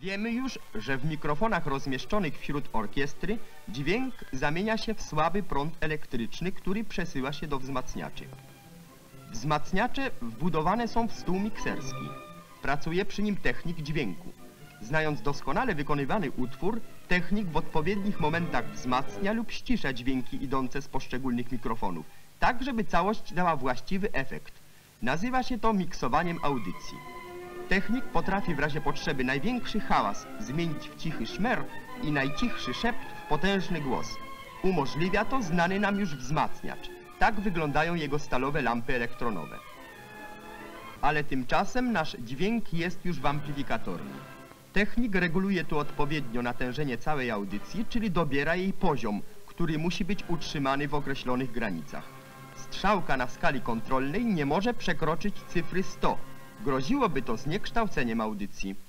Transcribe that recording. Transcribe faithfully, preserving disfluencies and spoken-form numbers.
Wiemy już, że w mikrofonach rozmieszczonych wśród orkiestry dźwięk zamienia się w słaby prąd elektryczny, który przesyła się do wzmacniaczy. Wzmacniacze wbudowane są w stół mikserski. Pracuje przy nim technik dźwięku. Znając doskonale wykonywany utwór, technik w odpowiednich momentach wzmacnia lub ścisza dźwięki idące z poszczególnych mikrofonów, tak żeby całość dała właściwy efekt. Nazywa się to miksowaniem audycji. Technik potrafi w razie potrzeby największy hałas zmienić w cichy szmer i najcichszy szept w potężny głos. Umożliwia to znany nam już wzmacniacz. Tak wyglądają jego stalowe lampy elektronowe. Ale tymczasem nasz dźwięk jest już w amplifikatorni. Technik reguluje tu odpowiednio natężenie całej audycji, czyli dobiera jej poziom, który musi być utrzymany w określonych granicach. Strzałka na skali kontrolnej nie może przekroczyć cyfry sto. Groziłoby to zniekształceniem audycji.